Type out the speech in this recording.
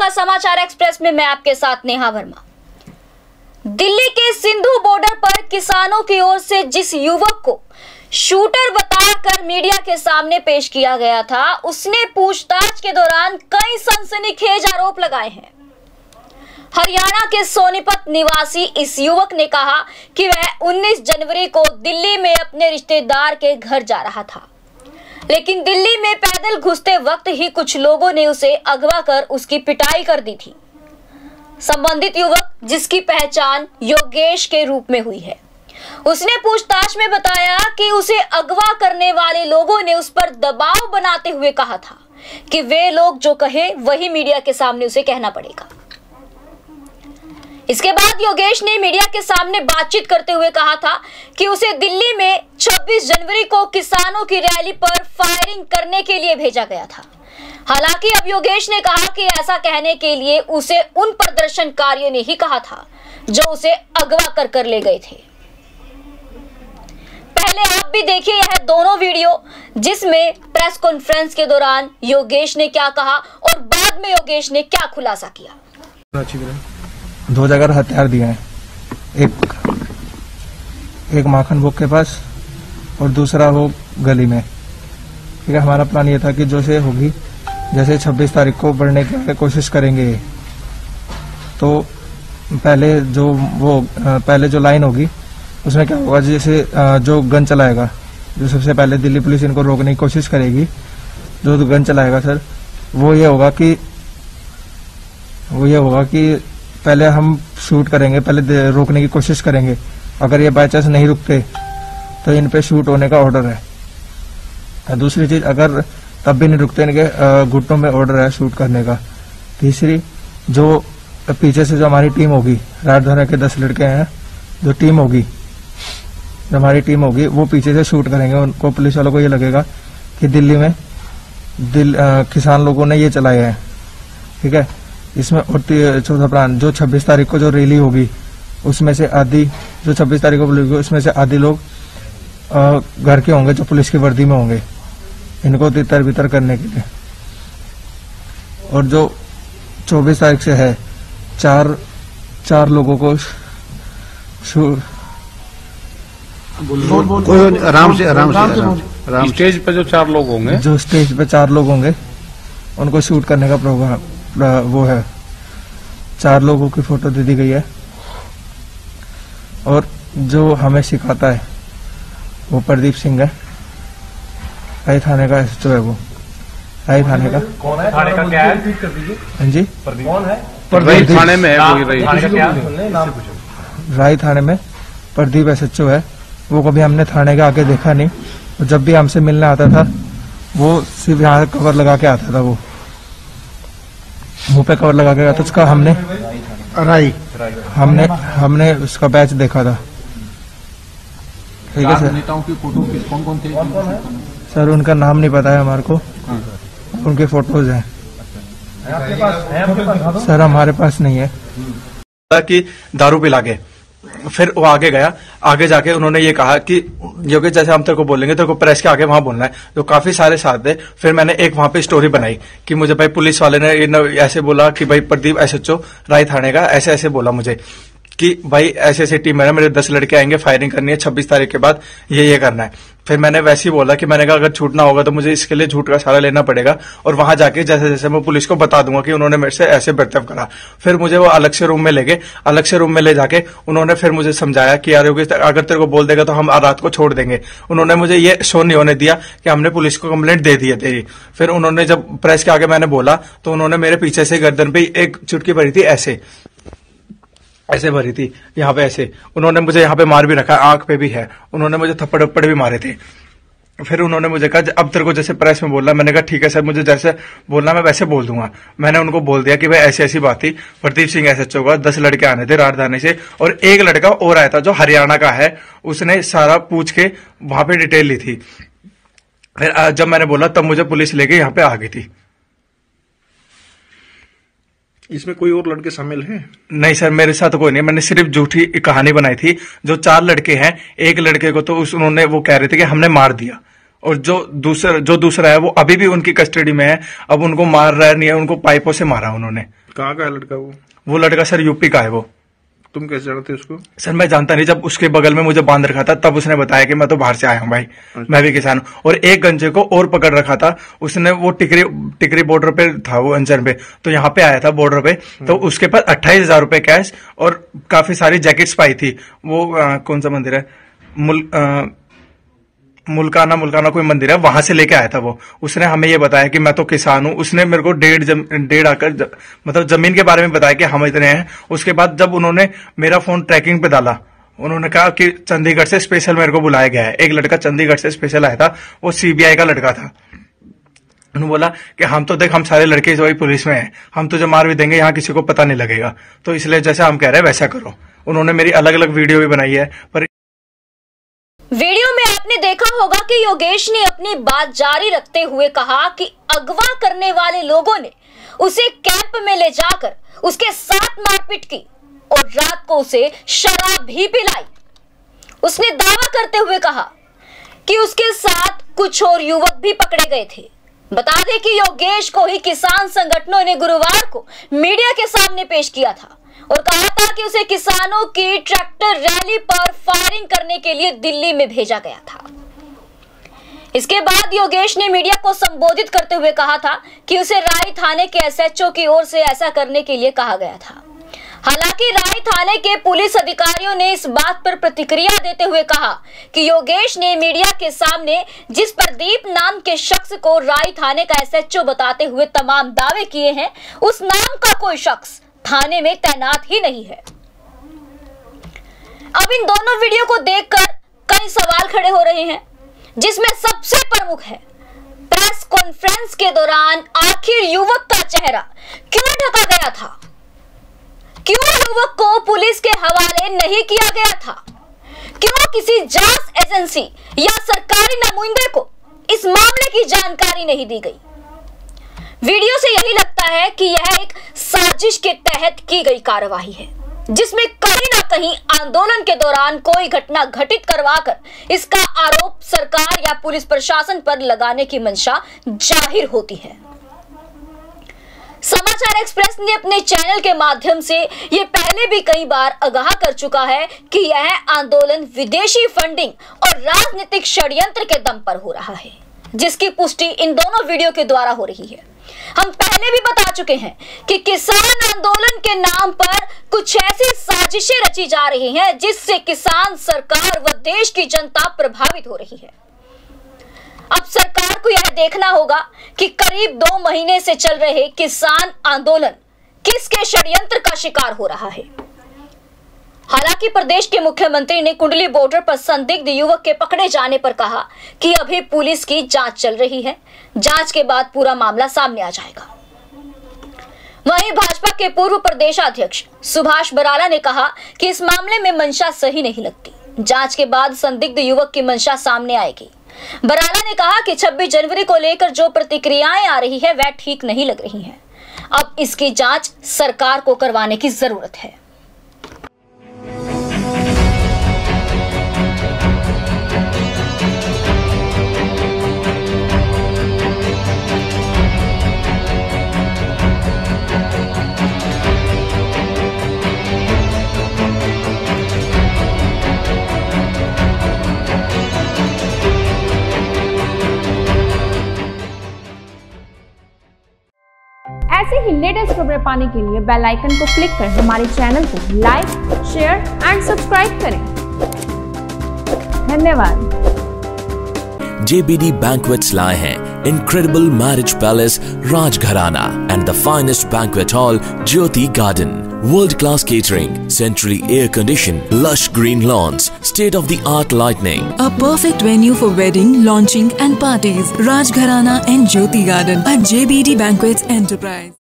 आपका समाचार एक्सप्रेस में मैं आपके साथ नेहा वर्मा। दिल्ली के सिंधु बॉर्डर पर किसानों की ओर से जिस युवक को शूटर बताकर मीडिया के सामने पेश किया गया था, उसने पूछताछ के दौरान कई सनसनीखेज आरोप लगाए हैं। हरियाणा के सोनीपत निवासी इस युवक ने कहा कि वह 19 जनवरी को दिल्ली में अपने रिश्तेदार के घर जा रहा था, लेकिन दिल्ली में पैदल घुसते वक्त ही कुछ लोगों ने उसे अगवा कर उसकी पिटाई कर दी थी। संबंधित युवक, जिसकी पहचान योगेश के रूप में हुई है, उसने पूछताछ में बताया कि उसे अगवा करने वाले लोगों ने उस पर दबाव बनाते हुए कहा था कि वे लोग जो कहे वही मीडिया के सामने उसे कहना पड़ेगा। इसके बाद योगेश ने मीडिया के सामने बातचीत करते हुए कहा था कि उसे दिल्ली में 26 जनवरी को किसानों की रैली पर फायरिंग करने के लिए भेजा गया था। हालांकि अब योगेश ने कहा कि ऐसा कहने के लिए उसे उन प्रदर्शनकारियों ने ही कहा था जो उसे अगवा कर ले गए थे। पहले आप भी देखिए यह दोनों वीडियो, जिसमें प्रेस कॉन्फ्रेंस के दौरान योगेश ने क्या कहा और बाद में योगेश ने क्या खुलासा किया। दो जगह हथियार दिए हैं, एक माखन भोग के पास और दूसरा वो गली में। ठीक है, हमारा प्लान ये था कि जो से होगी, जैसे 26 तारीख को बढ़ने की कोशिश करेंगे, तो पहले जो लाइन होगी उसमें क्या होगा, जैसे जो गन चलाएगा, जो सबसे पहले दिल्ली पुलिस इनको रोकने की कोशिश करेगी, जो गन चलाएगा सर, वो ये होगा कि पहले हम शूट करेंगे, पहले रोकने की कोशिश करेंगे। अगर ये बाय चांस नहीं रुकते तो इन पे शूट होने का ऑर्डर है। दूसरी चीज, अगर तब भी नहीं रुकते, इनके घुटनों में ऑर्डर है शूट करने का। तीसरी, जो पीछे से जो हमारी टीम होगी, राजधानी के 10 लड़के हैं, जो हमारी टीम होगी वो पीछे से शूट करेंगे। उनको, पुलिस वालों को ये लगेगा कि दिल्ली में किसान लोगों ने ये चलाए हैं। ठीक है, इसमें चौथा प्लान, जो 26 तारीख को जो रैली होगी उसमें से आधी, जो 26 तारीख को होगी उसमें से आधी लोग घर के होंगे जो पुलिस की वर्दी में होंगे, इनको तितर बितर करने के लिए। और जो 24 तारीख से है, चार लोगों को आराम से स्टेज पे जो 4 लोग होंगे, जो स्टेज पे 4 लोग होंगे उनको शूट करने का प्रोग्राम वो है। 4 लोगों की फोटो दे दी गई है। और जो हमें सिखाता है वो प्रदीप सिंह है, आई थाने का एसएचओ है। वो आई थाने का, कौन है? थाने का क्या है? हाँ जी, कौन है? प्रदीप थाने में है, राय थाने में प्रदीप एसएचओ है। वो कभी हमने थाने के आगे देखा नहीं, तो जब भी हमसे मिलने आता था वो सिर्फ यहाँ कवर लगा के आता था, वो मुंह पे कवर लगा के आता। उसका हमने उसका बैच देखा था। ठीक है सर, नेताओं की फोटो कौन थे? सर उनका नाम नहीं पता है हमारे को, उनके फोटोज हैं सर, हमारे पास नहीं है। कि दारू पिला के फिर वो आगे गया, आगे जाके उन्होंने ये कहा कि योगेश जैसे हम तेरे को बोलेंगे, तेरे को प्रेस के आगे वहां बोलना है। तो काफी सारे साथ थे। फिर मैंने एक वहां पे स्टोरी बनाई कि मुझे भाई पुलिस वाले ने ऐसे बोला कि भाई प्रदीप एसएचओ राय थाने का ऐसे बोला मुझे कि भाई ऐसे टीम है, मेरे 10 लड़के आएंगे, फायरिंग करनी है 26 तारीख के बाद, ये करना है। फिर मैंने वैसे ही बोला कि मैंने कहा अगर छूटना होगा तो मुझे इसके लिए झूठ का सहारा लेना पड़ेगा, और वहां जाके जैसे मैं पुलिस को बता दूंगा कि उन्होंने मेरे से ऐसे बर्ताव करा। फिर मुझे वो अलग से रूम में ले गए, अलग से रूम में ले जाके उन्होंने फिर मुझे समझाया कि यार अगर तेरे को बोल देगा तो हम रात को छोड़ देंगे। उन्होंने मुझे ये शो नहीं होने दिया कि हमने पुलिस को कंप्लेंट दे दी है तेरी। फिर उन्होंने जब प्रेस के आगे मैंने बोला तो उन्होंने मेरे पीछे से गर्दन पे एक चुटकी भरी थी, ऐसे भरी थी, यहाँ पे ऐसे। उन्होंने मुझे यहाँ पे मार भी रखा, आंख पे भी है। उन्होंने मुझे थप्पड़ वप्पड़ भी मारे थे। फिर उन्होंने मुझे कहा अब तेरे को जैसे प्रेस में बोलना। मैंने कहा ठीक है सर, मुझे जैसे बोलना मैं वैसे बोल दूंगा। मैंने उनको बोल दिया कि भाई ऐसी बात थी, प्रदीप सिंह एसएचओ का 10 लड़के आने थे राजधानी से, और एक लड़का और आया था जो हरियाणा का है, उसने सारा पूछ के वहां पे डिटेल ली थी। फिर जब मैंने बोला तब मुझे पुलिस लेके यहाँ पे आ गई थी। इसमें कोई और लड़के शामिल हैं? नहीं सर, मेरे साथ कोई नहीं। मैंने सिर्फ झूठी कहानी बनाई थी। जो 4 लड़के हैं, एक लड़के को तो उन्होंने वो कह रहे थे कि हमने मार दिया, और जो दूसरा है वो अभी भी उनकी कस्टडी में है। अब उनको मार रहा नहीं है, उनको पाइपों से मारा उन्होंने। कहाँ का है लड़का वो लड़का सर यूपी का है। वो तुम कैसे जानते उसको? सर मैं जानता नहीं, जब उसके बगल में मुझे बांध रखा था तब उसने बताया कि मैं तो बाहर से आया हूँ भाई, मैं भी किसान हूँ। और एक गंजे को और पकड़ रखा था उसने, वो टिकरी बॉर्डर पे था वो अंजर पे, तो यहाँ पे आया था बॉर्डर पे, तो उसके पास 28,000 रुपए कैश और काफी सारी जैकेट्स पाई थी। वो कौन सा मंदिर है, मुल्काना कोई मंदिर है, वहां से लेके आया था वो। उसने हमें ये बताया कि मैं तो किसान हूँ। उसने मेरे को डेढ़ आकर मतलब जमीन के बारे में बताया कि हम इतने हैं। उसके बाद जब उन्होंने मेरा फोन ट्रैकिंग पे डाला, उन्होंने कहा कि चंडीगढ़ से स्पेशल मेरे को बुलाया गया है। एक लड़का चंडीगढ़ से स्पेशल आया था, वो सीबीआई का लड़का था। उन्होंने बोला कि हम तो देख, हम सारे लड़के वही पुलिस में हैं, हम तुझे मार भी देंगे, यहाँ किसी को पता नहीं लगेगा, तो इसलिए जैसा हम कह रहे हैं वैसा करो। उन्होंने मेरी अलग अलग वीडियो भी बनाई है। पर वीडियो में आपने देखा होगा कि योगेश ने अपनी बात जारी रखते हुए कहा कि अगवा करने वाले लोगों ने उसे कैंप में ले जाकर उसके साथ मारपीट की और रात को उसे शराब भी पिलाई। उसने दावा करते हुए कहा कि उसके साथ कुछ और युवक भी पकड़े गए थे। बता दें कि योगेश को ही किसान संगठनों ने गुरुवार को मीडिया के सामने पेश किया था और कहा था कि उसे किसानों की ट्रैक्टर रैली पर फायरिंग करने के लिए दिल्ली में भेजा गया था। इसके बाद योगेश ने मीडिया को संबोधित करते हुए कहा था कि उसे राय थाने के एसएचओ की ओर से ऐसा करने के लिए कहा गया था। हालांकि राय थाने के पुलिस अधिकारियों ने इस बात पर प्रतिक्रिया देते हुए कहा कि योगेश ने मीडिया के सामने जिस प्रदीप नाम के शख्स को राय थाने का एसएचओ बताते हुए तमाम दावे किए हैं, उस नाम का कोई शख्स थाने में तैनात ही नहीं है। अब इन दोनों वीडियो को देखकर कई सवाल खड़े हो रहे हैं, जिसमें सबसे प्रमुख है प्रेस कॉन्फ्रेंस के दौरान आखिर युवक का चेहरा क्यों ढका गया था? क्यों युवक को पुलिस के हवाले नहीं किया गया था? क्यों किसी जांच एजेंसी या सरकारी नुमाइंदे को इस मामले की जानकारी नहीं दी गई? वीडियो से यही लगता है कि यह एक साजिश के तहत की गई कार्रवाई है, जिसमें कहीं ना कहीं आंदोलन के दौरान कोई घटना घटित करवाकर इसका आरोप सरकार या पुलिस प्रशासन पर लगाने की मंशा जाहिर होती है। समाचार एक्सप्रेस ने अपने चैनल के माध्यम से ये पहले भी कई बार आगाह कर चुका है कि यह आंदोलन विदेशी फंडिंग और राजनीतिक षड्यंत्र के दम पर हो रहा है, जिसकी पुष्टि इन दोनों वीडियो के द्वारा हो रही है। हम पहले भी बता चुके हैं कि किसान आंदोलन के नाम पर कुछ ऐसी साजिशें रची जा रही हैं जिससे किसान, सरकार व देश की जनता प्रभावित हो रही है। अब सरकार को यह देखना होगा कि करीब 2 महीने से चल रहे किसान आंदोलन किसके षड्यंत्र का शिकार हो रहा है। हालांकि प्रदेश के मुख्यमंत्री ने कुंडली बॉर्डर पर संदिग्ध युवक के पकड़े जाने पर कहा कि अभी पुलिस की जांच चल रही है, जांच के बाद पूरा मामला सामने आ जाएगा। वहीं भाजपा के पूर्व प्रदेशाध्यक्ष सुभाष बराला ने कहा कि इस मामले में मंशा सही नहीं लगती, जांच के बाद संदिग्ध युवक की मंशा सामने आएगी। बराला ने कहा कि 26 जनवरी को लेकर जो प्रतिक्रियाएं आ रही है वह ठीक नहीं लग रही हैं। अब इसकी जांच सरकार को करवाने की जरूरत है। ऐसे ही लेटेस्ट खबरें पाने के लिए बेल आइकन को क्लिक कर हमारे चैनल को लाइक, शेयर एंड सब्सक्राइब करें। धन्यवाद। JBD Banquets लाए हैं incredible marriage palace Rajgharana and the finest banquet hall Jyoti Garden. World-class catering, centrally air-conditioned, lush green lawns, state-of-the-art lighting. A perfect venue for wedding, launching and parties. Rajgharana and Jyoti Garden at JBD Banquets Enterprise.